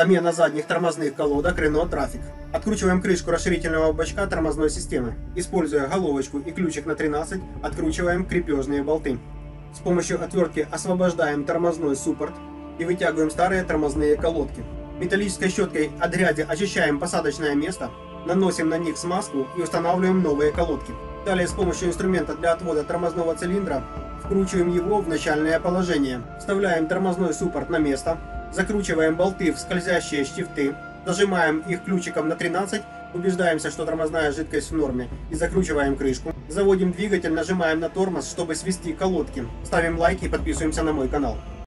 Замена задних тормозных колодок Renault Trafic. Откручиваем крышку расширительного бачка тормозной системы. Используя головочку и ключик на 13, откручиваем крепежные болты. С помощью отвертки освобождаем тормозной суппорт и вытягиваем старые тормозные колодки. Металлической щеткой от грязи очищаем посадочное место, наносим на них смазку и устанавливаем новые колодки. Далее с помощью инструмента для отвода тормозного цилиндра вкручиваем его в начальное положение. Вставляем тормозной суппорт на место, закручиваем болты в скользящие штифты, зажимаем их ключиком на 13, убеждаемся, что тормозная жидкость в норме, и закручиваем крышку. Заводим двигатель, нажимаем на тормоз, чтобы свести колодки. Ставим лайк и подписываемся на мой канал.